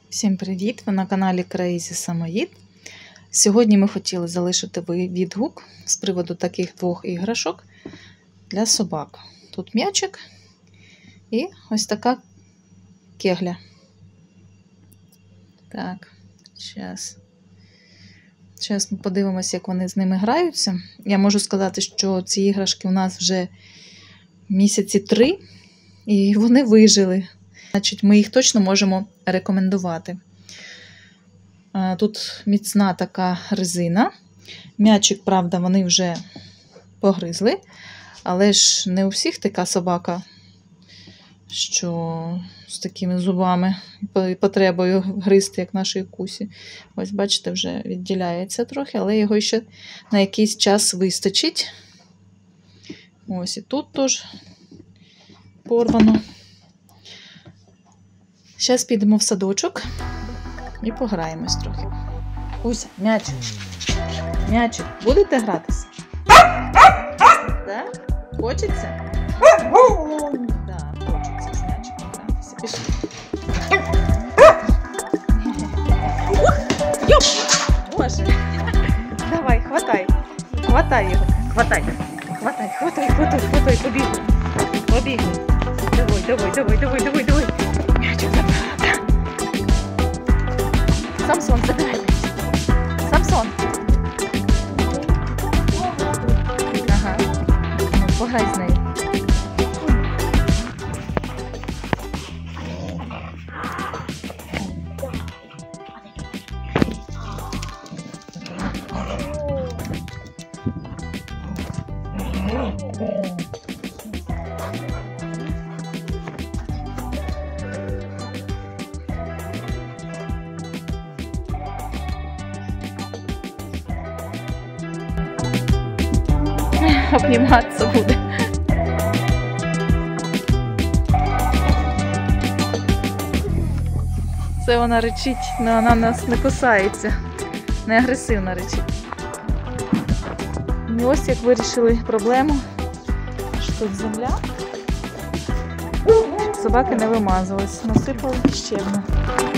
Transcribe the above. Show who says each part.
Speaker 1: Всім привіт! Ви на каналі Crazy Самоїд. Сьогодні ми хотіли залишити відгук з приводу таких двох іграшок для собак. Тут м'ячик і ось така кегля. Так, зараз ми подивимося, як вони з ними граються. Я можу сказати, що ці іграшки у нас вже місяці 3, і вони вижили. Значить, ми їх точно можемо рекомендувати. Тут міцна така резина. М'ячик, правда, вони вже погризли. Але ж не у всіх така собака, що з такими зубами і потребою гризти, як нашій Кусі. Ось, бачите, вже відділяється трохи, але його ще на якийсь час вистачить. Ось і тут теж порвано. Зараз підемо в садочок і пограємось трохи. Уся, м'ячик. М'ячик, будете гратися? Так? Хочеться? Так, хочеться з м'ячиком гратися. Пішли. Йоп! Боже! Давай, хватай. Хватай його. Хватай. Побігли. Побігли. Давай. М'ячик забрати. Самсон, забирай. Самсон. Ага. Ну, пограй з нею. Обніматися буде. Це вона речить, але вона нас не кусається. Не агресивно речить. І ось як вирішили проблему, що тут земля, щоб собаки не вимазались. Насипали щебня.